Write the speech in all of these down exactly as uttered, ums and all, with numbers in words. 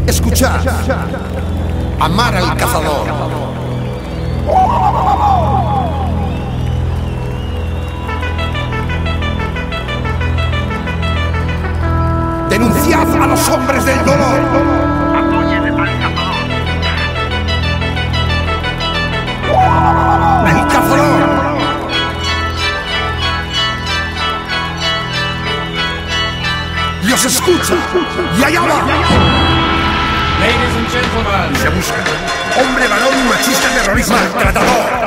Escuchad. Amar al cazador. Denunciad a los hombres del dolor. Apoyen al cazador. El cazador. Dios escucha. Y allá va. Ladies and gentlemen. Se busca. Hombre, varón, machista, terrorista, maltratador.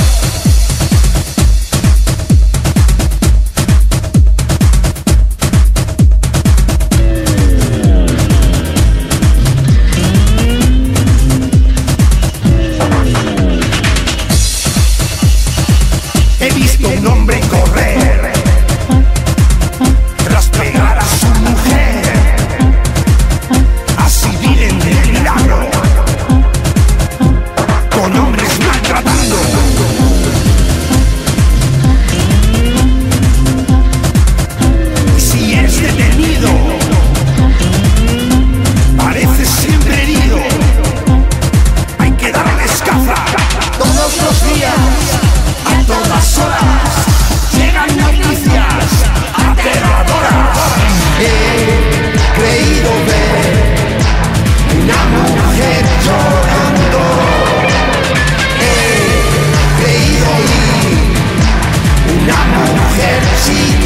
He visto un hombre correr tras pegar a su mujer. Así viven de milagro, con hombres maltratando. Y si es detenido, parece siempre herido. Hay que darles caza todos los días. A todas horas llegan noticias aterradoras. He creído ver una mujer llorando. He creído oír una mujer sin